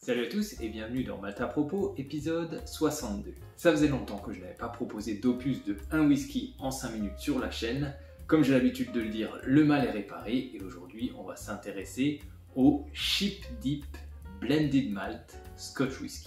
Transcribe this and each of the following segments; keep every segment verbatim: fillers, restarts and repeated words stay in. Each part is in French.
Salut à tous et bienvenue dans Malte à propos, épisode soixante-deux. Ça faisait longtemps que je n'avais pas proposé d'opus de un whisky en cinq minutes sur la chaîne. Comme j'ai l'habitude de le dire, le mal est réparé et aujourd'hui on va s'intéresser au Ship Deep Blended Malt Scotch Whisky.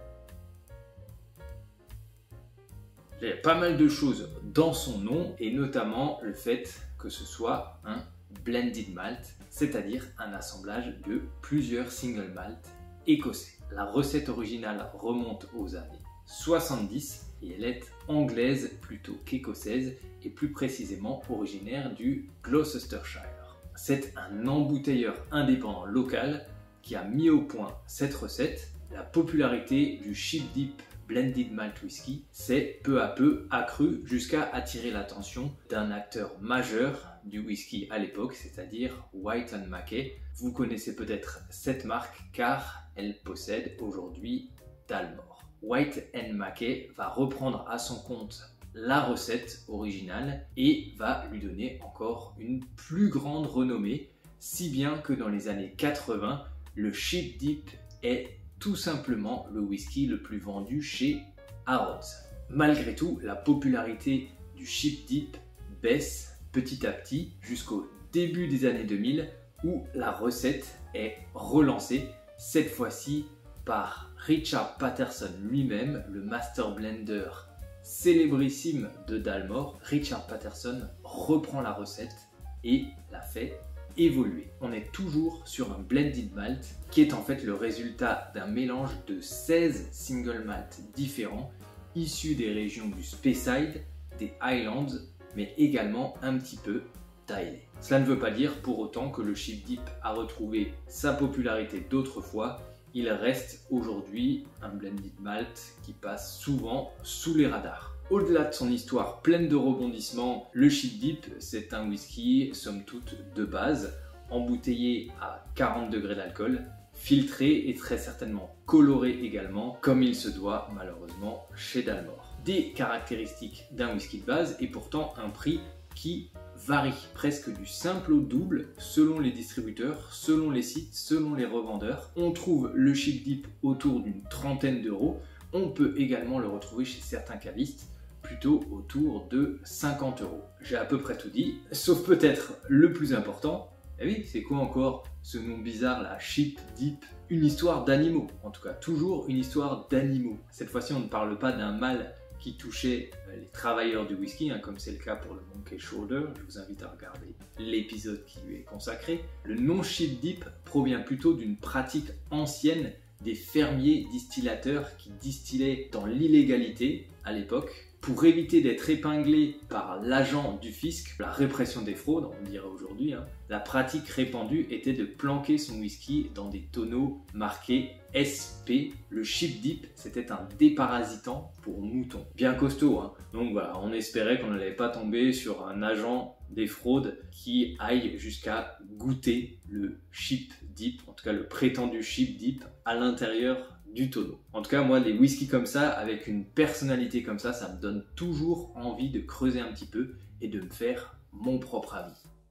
Il y a pas mal de choses dans son nom et notamment le fait que ce soit un blended malt, c'est-à-dire un assemblage de plusieurs single malt écossais. La recette originale remonte aux années soixante-dix et elle est anglaise plutôt qu'écossaise et plus précisément originaire du Gloucestershire. C'est un embouteilleur indépendant local qui a mis au point cette recette. La popularité du Ship Deep Blended Malt Whisky s'est peu à peu accrue jusqu'à attirer l'attention d'un acteur majeur du whisky à l'époque, c'est-à-dire Whyte and Mackay. Vous connaissez peut-être cette marque car elle possède aujourd'hui Dalmore. Whyte and Mackay va reprendre à son compte la recette originale et va lui donner encore une plus grande renommée, si bien que dans les années quatre-vingts, le Ship Deep est tout simplement le whisky le plus vendu chez Harrods. Malgré tout, la popularité du Ship Deep baisse petit à petit jusqu'au début des années deux mille où la recette est relancée, cette fois-ci par Richard Paterson lui-même, le master blender célébrissime de Dalmore. Richard Paterson reprend la recette et la fait évoluer. On est toujours sur un blended malt qui est en fait le résultat d'un mélange de seize single malt différents issus des régions du Speyside, des Highlands, mais également un petit peu d'Islay. Cela ne veut pas dire pour autant que le Ship Deep a retrouvé sa popularité d'autrefois. Il reste aujourd'hui un blended malt qui passe souvent sous les radars. Au-delà de son histoire pleine de rebondissements, le Ship Deep, c'est un whisky, somme toute, de base, embouteillé à quarante degrés d'alcool, filtré et très certainement coloré également, comme il se doit malheureusement chez Dalmore. Des caractéristiques d'un whisky de base et pourtant un prix qui varie presque du simple au double selon les distributeurs, selon les sites, selon les revendeurs. On trouve le Ship Deep autour d'une trentaine d'euros. On peut également le retrouver chez certains cavistes plutôt autour de cinquante euros. J'ai à peu près tout dit, sauf peut-être le plus important. Eh oui, c'est quoi encore ce nom bizarre là, Ship Deep? Une histoire d'animaux, en tout cas toujours une histoire d'animaux. Cette fois-ci on ne parle pas d'un mal qui touchait les travailleurs du whisky, hein, comme c'est le cas pour le Monkey Shoulder. Je vous invite à regarder l'épisode qui lui est consacré. Le nom Ship Deep provient plutôt d'une pratique ancienne des fermiers distillateurs qui distillaient dans l'illégalité à l'époque. Pour éviter d'être épinglés par l'agent du fisc, la répression des fraudes, on dirait aujourd'hui, hein, la pratique répandue était de planquer son whisky dans des tonneaux marqués S P. Le Ship Deep, c'était un déparasitant pour moutons. Bien costaud, hein. Donc voilà, on espérait qu'on n'allait pas tomber sur un agent des fraudes qui aille jusqu'à goûter le Ship Deep, en tout cas le prétendu Ship Deep, à l'intérieur du tonneau. En tout cas, moi, des whiskies comme ça, avec une personnalité comme ça, ça me donne toujours envie de creuser un petit peu et de me faire mon propre avis.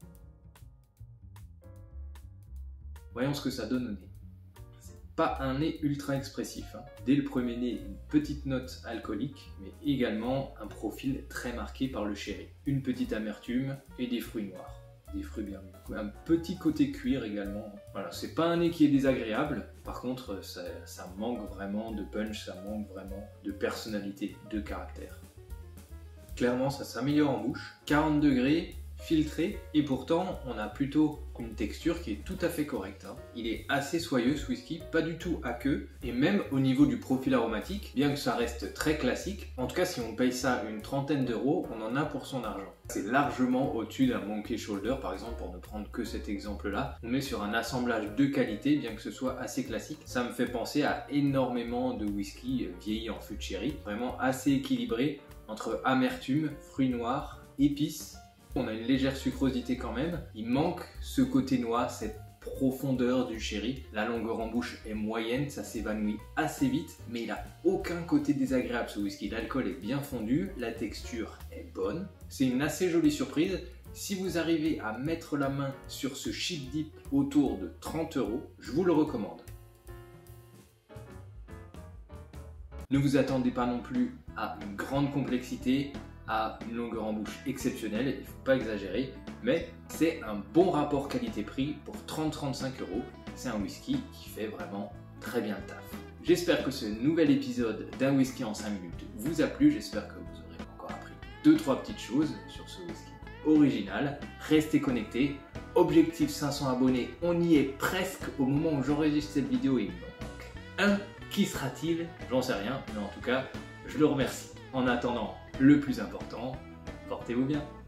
Voyons ce que ça donne au nez. C'est pas un nez ultra expressif, hein. Dès le premier nez, une petite note alcoolique, mais également un profil très marqué par le sherry. Une petite amertume et des fruits noirs. Des fruits bien mûrs. Un petit côté cuir également. Voilà, c'est pas un nez qui est désagréable. Par contre, ça, ça manque vraiment de punch, ça manque vraiment de personnalité, de caractère. Clairement, ça s'améliore en bouche. quarante degrés, filtré, et pourtant, on a plutôt une texture qui est tout à fait correcte, hein. Il est assez soyeux ce whisky, pas du tout aqueux, et même au niveau du profil aromatique, bien que ça reste très classique, en tout cas si on paye ça une trentaine d'euros, on en a pour son argent. C'est largement au-dessus d'un Monkey Shoulder, par exemple, pour ne prendre que cet exemple-là. On est sur un assemblage de qualité, bien que ce soit assez classique. Ça me fait penser à énormément de whisky vieillis en fût de sherry, vraiment assez équilibré entre amertume, fruits noirs, épices. On a une légère sucrosité quand même. Il manque ce côté noix, cette profondeur du sherry. La longueur en bouche est moyenne, ça s'évanouit assez vite, mais il n'a aucun côté désagréable ce whisky. L'alcool est bien fondu, la texture est bonne. C'est une assez jolie surprise. Si vous arrivez à mettre la main sur ce Ship Deep autour de trente euros, je vous le recommande. Ne vous attendez pas non plus à une grande complexité, à une longueur en bouche exceptionnelle, il ne faut pas exagérer, mais c'est un bon rapport qualité-prix pour trente à trente-cinq euros. C'est un whisky qui fait vraiment très bien le taf. J'espère que ce nouvel épisode d'un whisky en cinq minutes vous a plu, j'espère que vous aurez encore appris deux trois petites choses sur ce whisky original. Restez connectés, objectif cinq cents abonnés, on y est presque. Au moment où j'enregistre cette vidéo, il me manque un. Qui sera-t-il? J'en sais rien, mais en tout cas, je le remercie. En attendant, le plus important, portez-vous bien.